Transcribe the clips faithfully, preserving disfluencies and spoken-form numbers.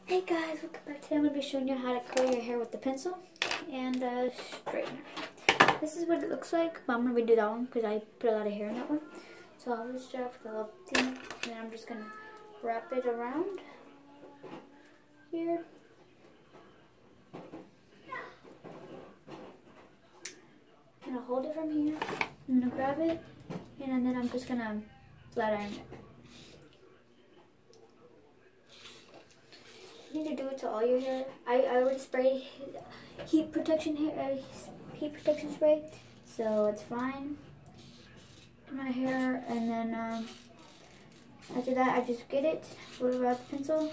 Hey guys, welcome back. Today I'm going to be showing you how to curl your hair with the pencil and a straightener. This is what it looks like, but I'm going to redo that one because I put a lot of hair in that one. So I'll just start off with the little thing, and then I'm just going to wrap it around here. I'm going to hold it from here, I'm going to grab it, and then I'm just going to flat iron it. You need to do it to all your hair. I, I already sprayed heat protection hair, uh, heat protection spray, so it's fine in my hair. And then um, after that, I just get it, put it around the pencil.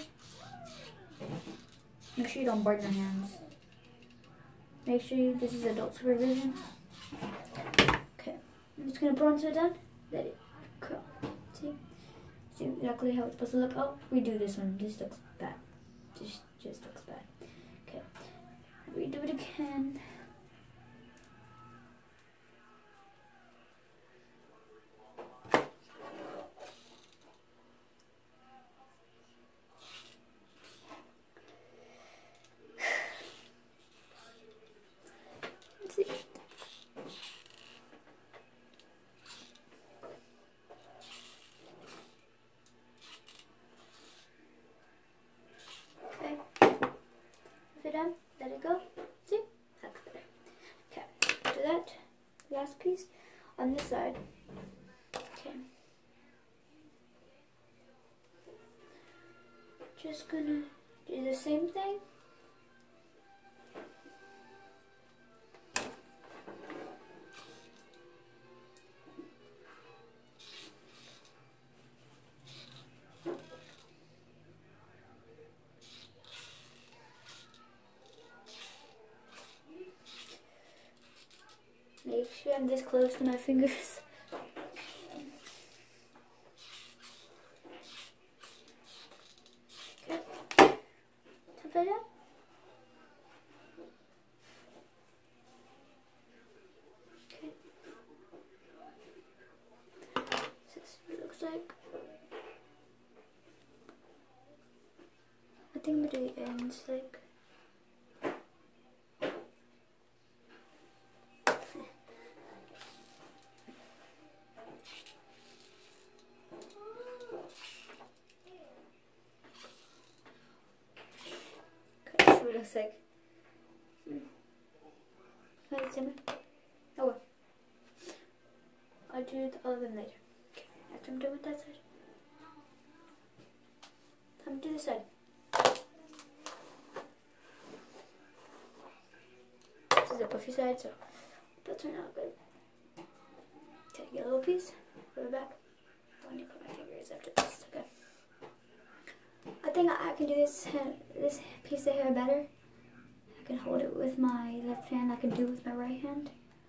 Make sure you don't burn your hands. Make sure you, this is adult supervision. Okay, I'm just gonna put onto it done. Let it curl. See, see exactly how it's supposed to look. Oh, redo this one. This looks bad. Just, just looks bad. Okay, redo it again. Let's see. Okay, if you're done, let it go. See, that's better. Okay, do that last piece on this side. Okay, just gonna do the same thing. Make sure I'm this close to my fingers. Okay. Tap it up. Okay. This is what it looks like. I think I'm gonna do the ends like. It looks like. Hmm. Can I simmer? Oh well. I'll do the other one later. Okay, after I'm done with that side, I'm gonna do this side. This is a puffy side, so that'll turn out good. Take a little piece, put it back. I need to put my fingers after this. Okay. I think I can do this this piece of hair better. I can hold it with my left hand. I can do it with my right hand.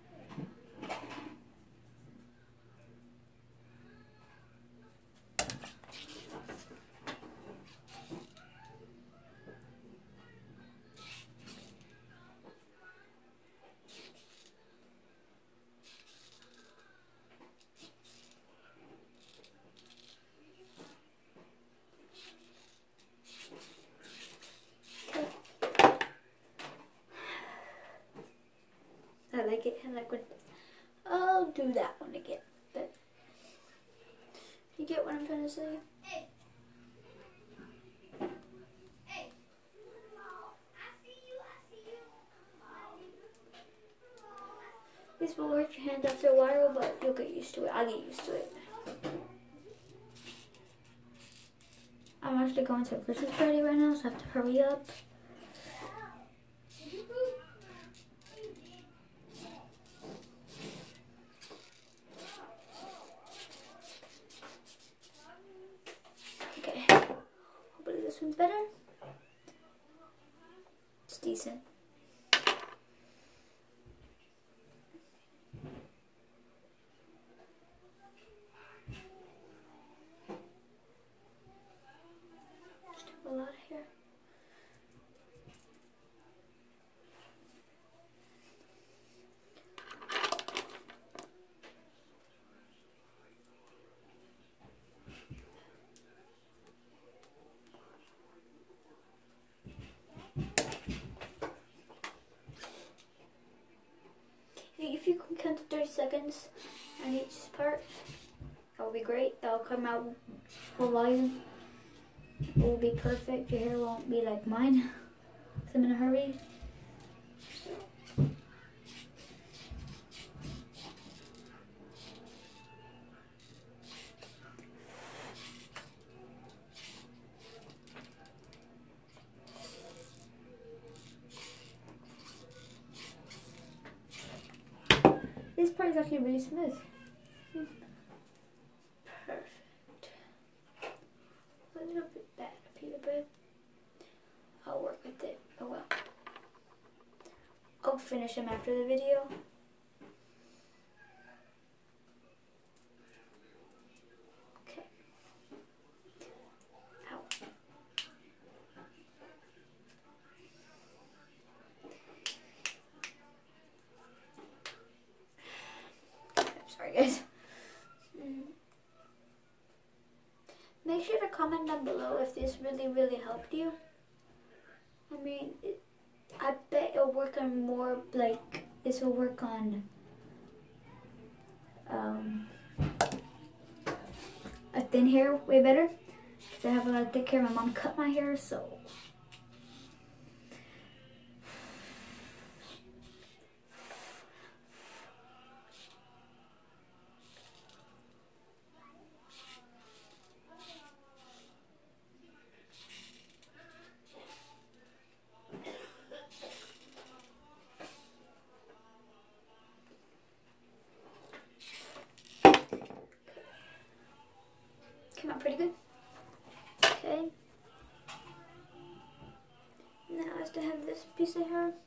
I like it. I like when I'll do that one again. But you get what I'm trying to say? Hey. Hey. I see you. I see you. This will hurt your hands after a while, but you'll get used to it. I'll get used to it. I'm actually going to a Christmas party right now, so I have to hurry up. Hopefully this one's better. It's decent. Just have a lot of hair. thirty seconds on each part. That will be great. That will come out full volume. It will be perfect. Your hair won't be like mine. Because I'm in a hurry. This part is actually really smooth. Perfect. A little bit bad, a little bit. I'll work with it. Oh well. I'll finish them after the video. Okay. Ow. Sorry guys. Make sure to comment down below if this really really helped you. I mean, it, I bet it'll work on more, like, this will work on um, a thin hair way better. Because I have a lot of thick hair. My mom cut my hair, so. Came out pretty good. Okay. Now I still have this piece of hair.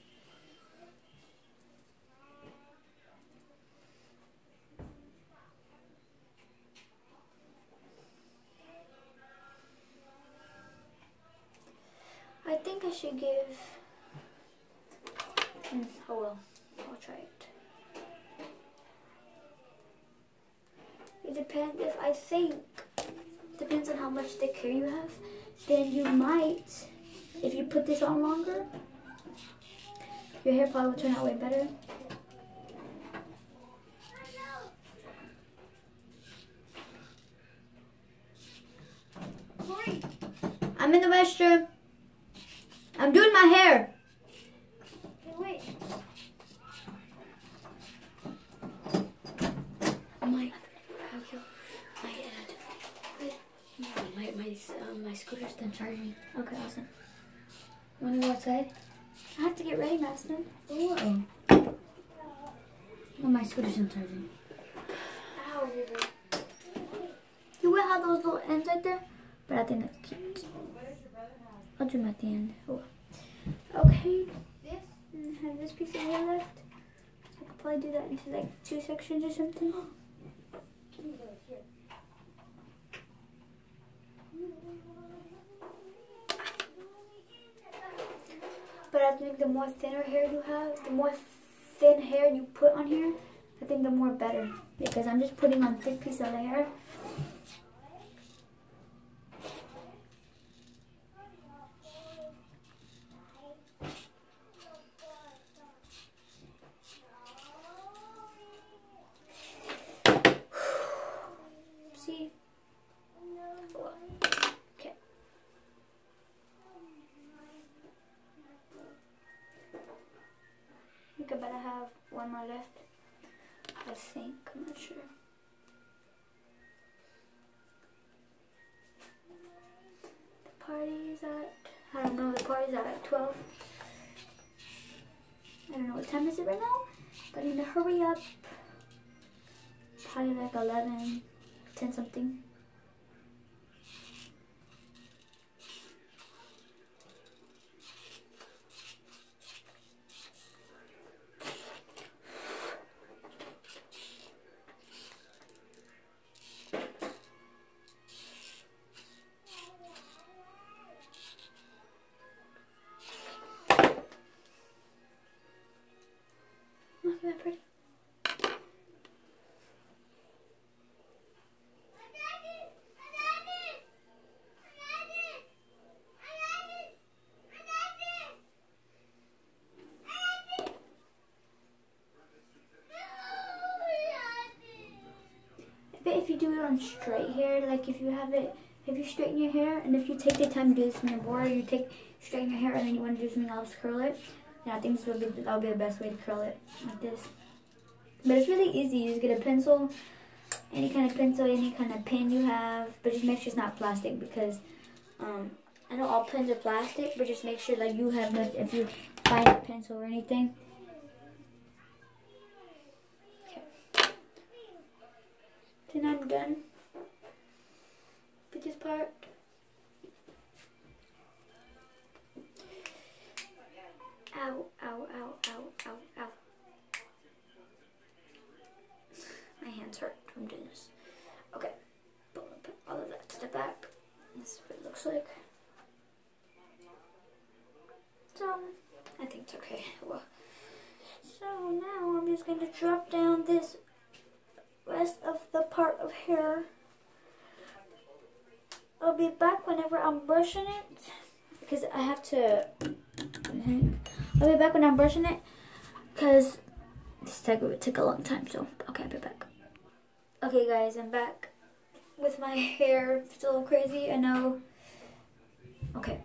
I think I should give. Mm, oh well, I'll try it. It depends. If I think, depends on how much thick hair you have, then you might, if you put this on longer, your hair probably will turn out way better. I'm in the restroom. I'm doing my hair. Okay, wait. My, my, uh, my, my, um, my scooter's done charging. Okay, awesome. You wanna go outside? I have to get ready, Madison. Oh. Oh, my scooter's done charging. Ow. You will have those little ends right there, but I think that's cute. I'll do them at the end. Oh. Okay. And I have this piece of hair left. So I could probably do that into like two sections or something. But I think the more thinner hair you have, the more thin hair you put on here, I think the more better. Because I'm just putting on thick piece of hair. See? Okay. I think I better have one more left. I think, I'm not sure. The party is at, I don't know, the party's at like twelve. I don't know what time is it right now, but I need to hurry up. Probably like eleven, ten something. Look at that pretty. it on straight hair. Like if you have it, if you straighten your hair, and if you take the time to do this in your board, or you take straighten your hair and then you want to do something else, curl it. Yeah, I think this will be that'll be the best way to curl it, like this. But it's really easy. You just get a pencil, any kind of pencil, any kind of pen you have, but just make sure it's not plastic because um, I know all pens are plastic, but just make sure that you have no, if you find a pencil or anything. Okay. Then I'm done with this part. Ow, ow, ow, ow, ow, ow. My hands hurt from doing this. Okay, put all of that to the back. This is what it looks like. So, I think it's okay. Well, so now I'm just going to drop down this rest of the part of hair. I'll be back whenever I'm brushing it because I have to. I'll be back when I'm brushing it because this took, took a long time. So, okay, I'll be back. Okay, guys, I'm back with my hair. It's a little crazy, I know. Okay.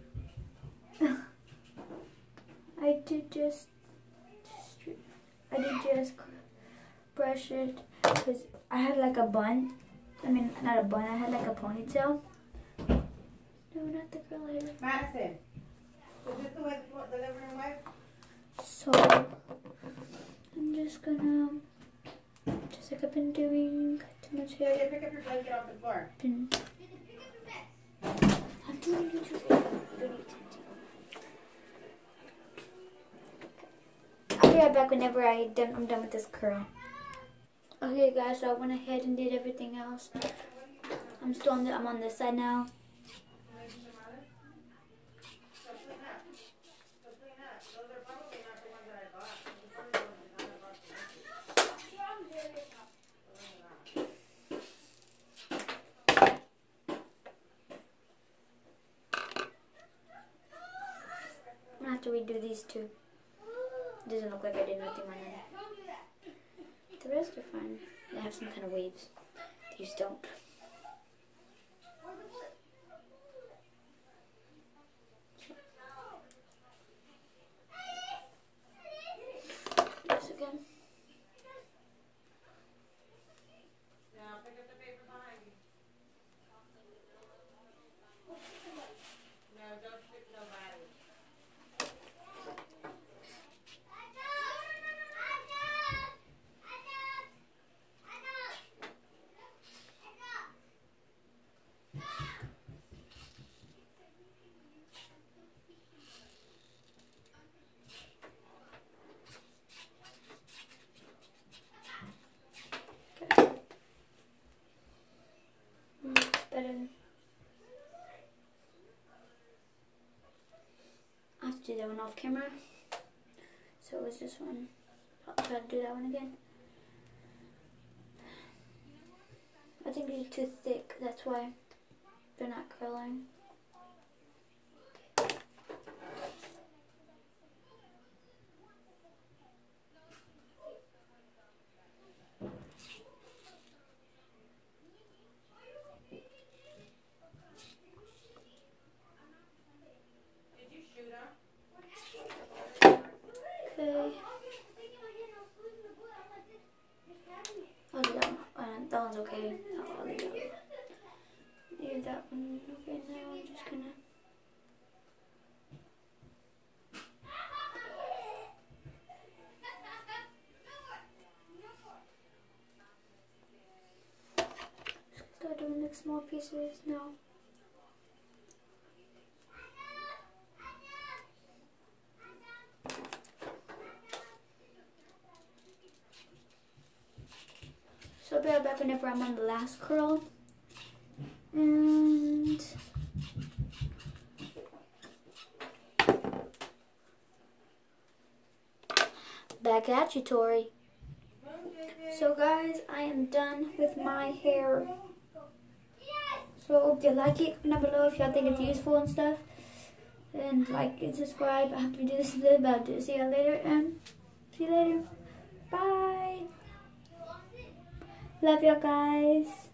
I did just, I did just brush it because I had like a bun. I mean, not a bun. I had like a ponytail. No, not the curl hair. Madison, is this the way the living room way? So I'm just gonna, just like I've been doing, too much hair. Yeah, pick up your blanket off the floor. Been, I'm doing YouTube. I'll be right back whenever I done, I'm done with this curl. Okay, guys, so I went ahead and did everything else. I'm still on the, I'm on this side now. I'm gonna have to redo these two. It doesn't look like I did nothing on them. The rest are fine. They have some kind of waves. These don't. This again. Now pick up the paper behind you. No, don't stick nobody. I have to do that one off camera. So it was this one. I'll try to do that one again. I think these are too thick, that's why they're not curling. Okay. I'll do that one. Uh, that one's okay. I'll leave that one. Leave that one. Okay, now I'm just gonna. Start doing like small pieces now. So I'll be right back whenever I'm on the last curl. And back at you, Tori. So guys, I am done with my hair. So if you like it, comment down below if y'all think it's useful and stuff. And like and subscribe. I have to do this a little bit, but see y'all later and see you later. Bye. Love you guys.